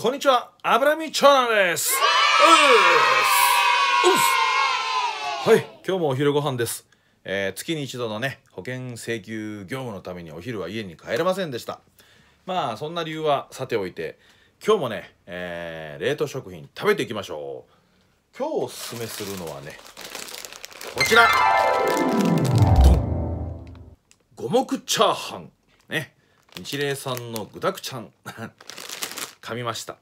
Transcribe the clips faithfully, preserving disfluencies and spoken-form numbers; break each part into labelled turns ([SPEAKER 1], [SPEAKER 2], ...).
[SPEAKER 1] こんにちは、油見長男です。うっす。はい、今日もお昼ご飯です。えー、月に一度のね、保険請求業務のためにお昼は家に帰れませんでした。まあそんな理由はさておいて、今日もね、えー、冷凍食品食べていきましょう。今日おすすめするのはね、こちら五目チャーハンね、日霊さんの具だくちゃん噛みました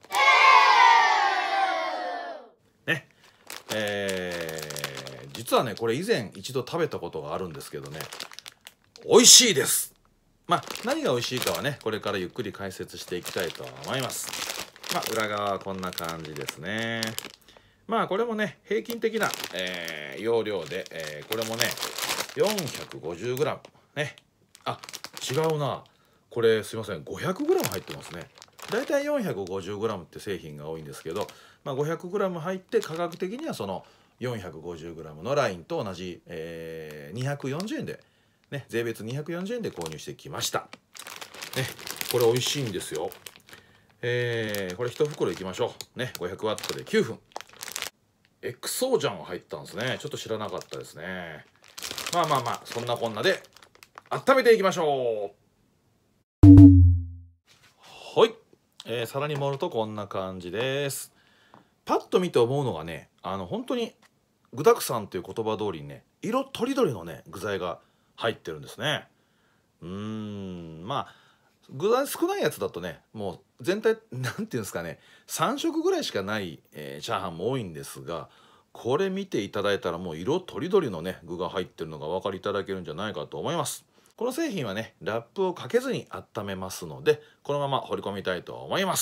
[SPEAKER 1] ね。えー、実はねこれ以前一度食べたことがあるんですけどね、美味しいです。まあ何が美味しいかはねこれからゆっくり解説していきたいと思います。まあ裏側はこんな感じですね。まあこれもね平均的な、えー、容量で、えー、これもね よんひゃくごじゅうグラム ね。あ、違うな、これすいません ごひゃくグラム 入ってますね。だいたい よんひゃくごじゅうグラム って製品が多いんですけど、まあ、ごひゃくグラム 入って価格的にはその よんひゃくごじゅうグラム のラインと同じ、えー、にひゃくよんじゅうえんで、ね、税別にひゃくよんじゅうえんで購入してきました、ね、これ美味しいんですよ。えー、これいち袋いきましょうね。 ごひゃくワット できゅうふん。エクソージャンが入ったんですね。ちょっと知らなかったですね。まあまあまあそんなこんなで温めていきましょう。はい、えー、皿に盛るとこんな感じです。パッと見て思うのがね、あの本当に具だくさんという言葉通りにね、色とりどりのね具材が入ってるんですね。うーん、まあ具材少ないやつだとね、もう全体なんていうんですかね、さん食ぐらいしかない、えー、チャーハンも多いんですが、これ見ていただいたらもう色とりどりのね具が入ってるのがお分かりいただけるんじゃないかと思います。この製品はねラップをかけずに温めますので、このまま放り込みたいと思います。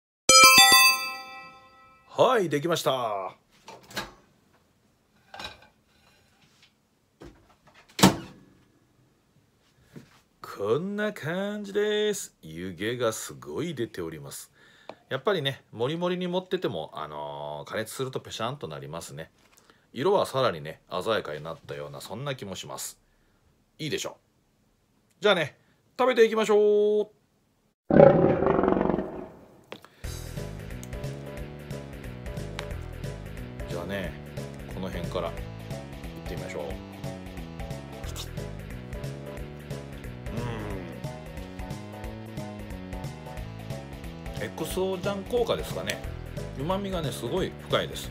[SPEAKER 1] はい、できました。こんな感じです。湯気がすごい出ております。やっぱりねもりもりに盛ってても、あのー、加熱するとペシャンとなりますね。色はさらにね鮮やかになったようなそんな気もします。いいでしょう。じゃあね食べていきましょう。じゃあねこの辺からいってみましょう。うん、エクソージャン効果ですかね。うまみがねすごい深いです。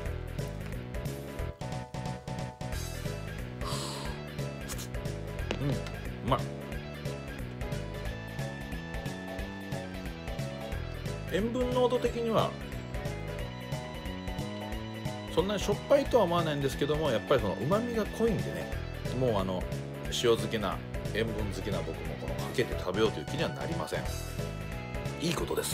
[SPEAKER 1] うん、うまい。塩分濃度的にはそんなにしょっぱいとは思わないんですけども、やっぱりそのうまみが濃いんでね、もうあの塩好きな塩分好きな僕もこのかけて食べようという気にはなりません。いいことです。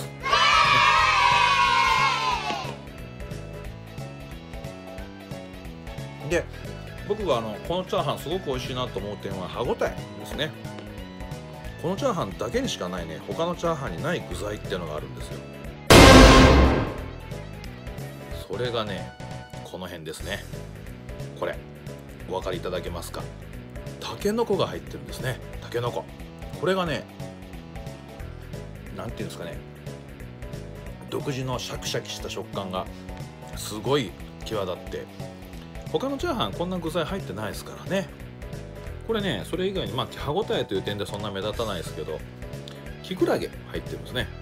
[SPEAKER 1] で僕があのこのチャーハンすごく美味しいなと思う点は歯ごたえですね。このチャーハンだけにしかないね、他のチャーハンにない具材っていうのがあるんですよ。それがねこの辺ですね。これお分かりいただけますか。たけのこが入ってるんですね。たけのこ、これがねなんていうんですかね、独自のシャキシャキした食感がすごい際立って、他のチャーハンこんな具材入ってないですからね。これねそれ以外にまあ歯ごたえという点でそんな目立たないですけど、きくらげ入ってるんですね。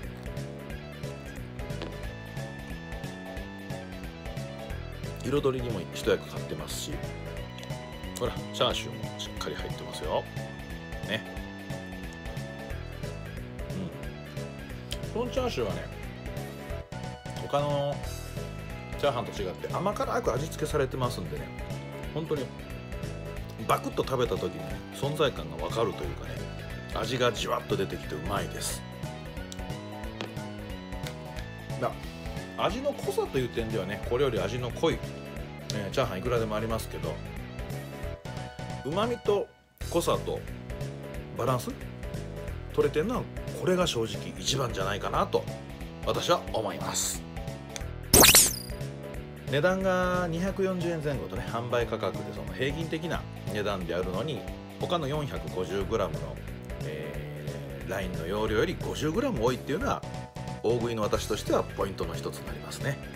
[SPEAKER 1] 彩りにも一役買ってますし、ほらチャーシューもしっかり入ってますよね。うん、このチャーシューはね他のチャーハンと違って甘辛く味付けされてますんでね、本当にバクッと食べた時に、ね、存在感が分かるというかね、味がじわっと出てきてうまいです。だ味の濃さという点ではねこれより味の濃い、えー、チャーハンいくらでもありますけど、うまみと濃さとバランス取れてるのはこれが正直一番じゃないかなと私は思います。値段がにひゃくよんじゅうえんぜん後とね販売価格でその平均的な値段であるのに、他の よんひゃくごじゅうグラム の、えー、ラインの容量より ごじゅうグラム 多いっていうのは大食いの私としてはポイントの一つになりますね。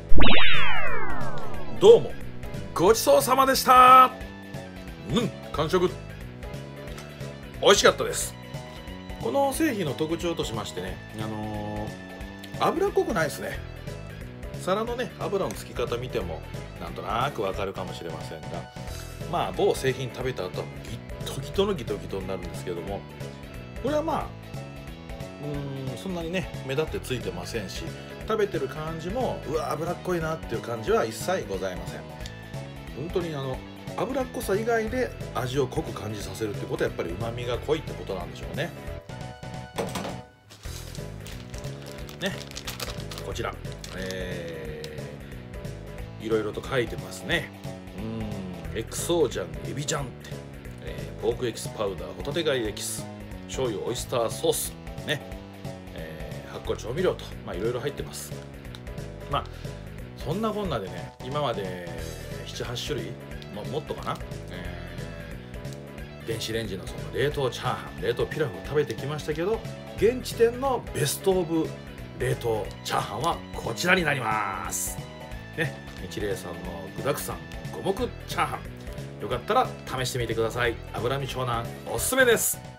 [SPEAKER 1] どうもごちそうさまでした。うん完食美味しかったです。この製品の特徴としましてね、あのー、脂っこくないですね。皿のね油のつき方見てもなんとなくわかるかもしれませんが、まあ某製品食べた後はギットギトのギトギトになるんですけども、これはまあうーんそんなにね目立ってついてませんし、食べてる感じもうわ脂っこいなっていう感じは一切ございません。本当にあの脂っこさ以外で味を濃く感じさせるってことはやっぱりうまみが濃いってことなんでしょうね。ねこちら、えー、いろいろと書いてますね。うーんエクソージャンエビジャンって、えー、ポークエキスパウダーホタテ貝エキス醤油オイスターソースね、えー、発酵調味料とまあいろいろ入ってます。まあそんなこんなでね今までななはち種類 も, もっとかな、えー、電子レンジのその冷凍チャーハン冷凍ピラフを食べてきましたけど、現地店のベストオブ冷凍チャーハンはこちらになりますね。日霊さんの具だくさん五目チャーハン、よかったら試してみてください。脂身湘南おすすめです。